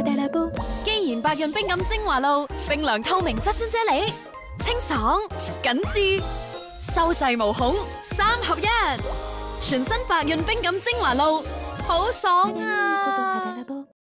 既然白潤冰感精華露，冰涼透明質酸啫喱，清爽緊緻，收細無孔3合1，全新白潤冰感精華露，好爽啊！